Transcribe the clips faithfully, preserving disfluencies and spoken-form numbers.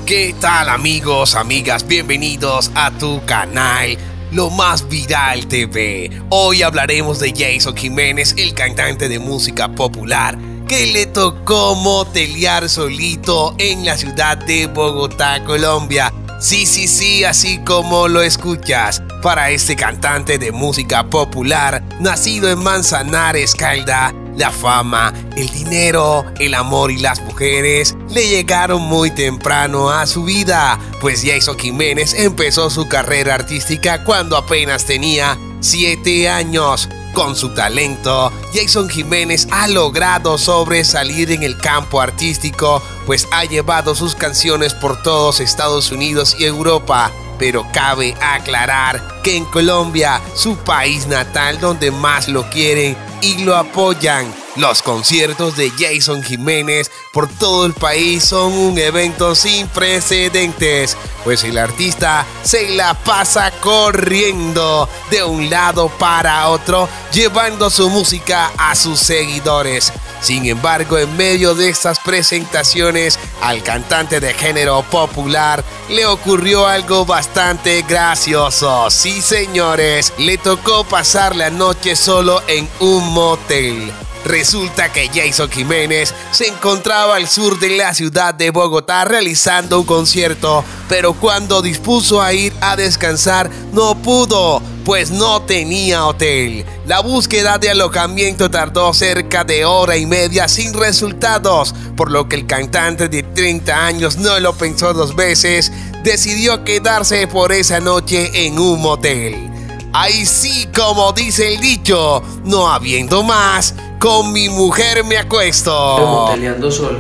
¿Qué tal amigos, amigas? Bienvenidos a tu canal Lo Más Viral T V. Hoy hablaremos de Jason Jiménez, el cantante de música popular que le tocó motelear solito en la ciudad de Bogotá, Colombia. Sí, sí, sí, así como lo escuchas. Para este cantante de música popular, nacido en Manzanares, Calda, la fama, el dinero, el amor y las mujeres le llegaron muy temprano a su vida, pues Jason Jiménez empezó su carrera artística cuando apenas tenía siete años. Con su talento, Jason Jiménez ha logrado sobresalir en el campo artístico, pues ha llevado sus canciones por todos Estados Unidos y Europa. Pero cabe aclarar que en Colombia, su país natal donde más lo quieren y lo apoyan, los conciertos de Jason Jiménez por todo el país son un evento sin precedentes, pues el artista se la pasa corriendo de un lado para otro, llevando su música a sus seguidores. Sin embargo, en medio de estas presentaciones, al cantante de género popular le ocurrió algo bastante gracioso. Sí, señores, le tocó pasar la noche solo en un motel. Resulta que Jason Jiménez se encontraba al sur de la ciudad de Bogotá realizando un concierto, pero cuando dispuso a ir a descansar no pudo, pues no tenía hotel. La búsqueda de alojamiento tardó cerca de hora y media sin resultados, por lo que el cantante de treinta años no lo pensó dos veces, decidió quedarse por esa noche en un motel. Ahí sí, como dice el dicho, no habiendo más, con mi mujer me acuesto. Moteleando solo.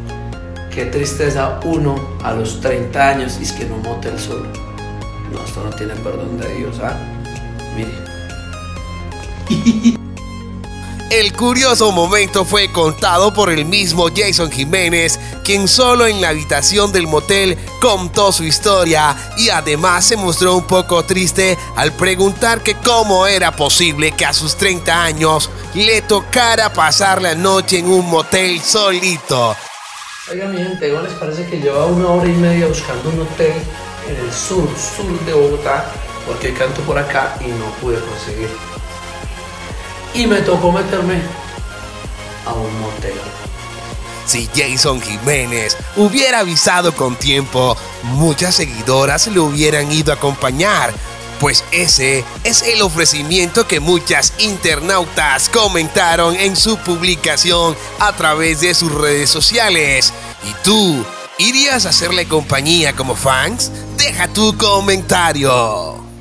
Qué tristeza uno a los treinta años y es que no motel solo. No, esto no tiene perdón de Dios, ¿ah? Mire. El curioso momento fue contado por el mismo Jason Jiménez, quien solo en la habitación del motel contó su historia y además se mostró un poco triste al preguntar que cómo era posible que a sus treinta años le tocara pasar la noche en un motel solito. Oiga mi gente, ¿no les parece que lleva una hora y media buscando un hotel en el sur, sur de Bogotá? Porque hoy canto por acá y no pude conseguir. Y me tocó meterme a un motel. Si Jason Jiménez hubiera avisado con tiempo, muchas seguidoras le hubieran ido a acompañar, pues ese es el ofrecimiento que muchas internautas comentaron en su publicación a través de sus redes sociales. ¿Y tú, irías a hacerle compañía como fans? Deja tu comentario.